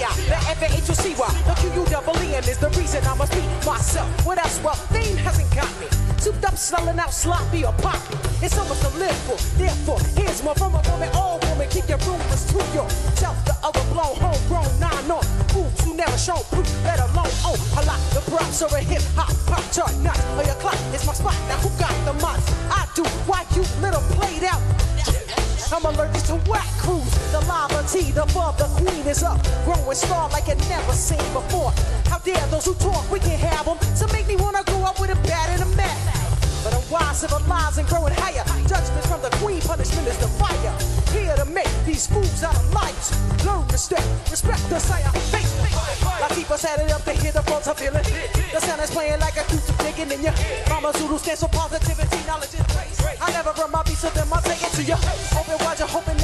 the F-A-H-O-C-Y, the Q-U-double-E-N is the reason I must be myself. What else? Well, fame hasn't got me souped up, smelling out sloppy or poppy. It's so much to live for, therefore, here's more from a woman, all woman. Keep your rumors to yourself. The other blown, homegrown, nine-on fools who never show proof, let alone own a lot. The props are a hip-hop, pop chart, not or your clock. It's my spot, now who got the mods? I do, why you little played out? I'm allergic to whack crews. The lava tea, the above, the queen is up. Growing star like it never seen before. How dare those who talk, we can have them. So make me wanna grow up with a bat and a mat. But I'm wise, civilized, and growing higher. Judgments from the queen, punishment is the fire. Here to make these fools out of lights. Learn respect, respect the sire. Face Latifah set it up to hear the folks are feeling. The sound is playing like a acoustic digging in ya. Mama Zulu stands for positivity, knowledge is grace. I never run my beat, so then I'll take it to ya. Open wide, you're hoping